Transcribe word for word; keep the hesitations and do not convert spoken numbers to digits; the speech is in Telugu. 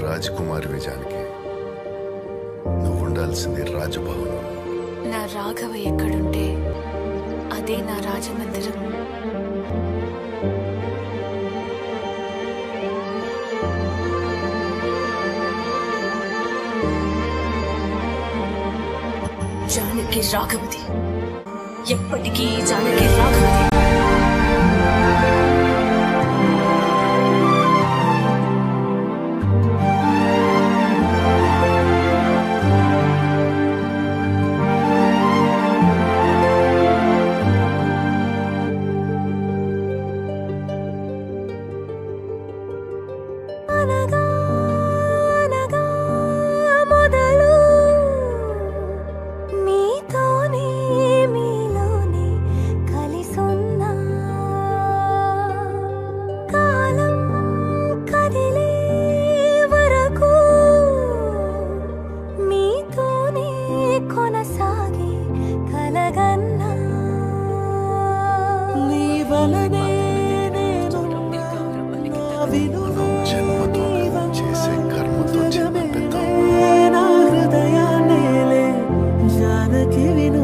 రాజకుమారి జానకి, నువ్వు ఉండాల్సింది రాజభవనం. నా రాఘవ ఎక్కడుంటే అదే నా రాజమందిరం. జానకి రాఘవది, ఎప్పటికీ జానకి రాఘవది. జన్మతో చేసే కర్మతో జన్మ పెద్ద నా హృదయాన్నేలే జానకి విను.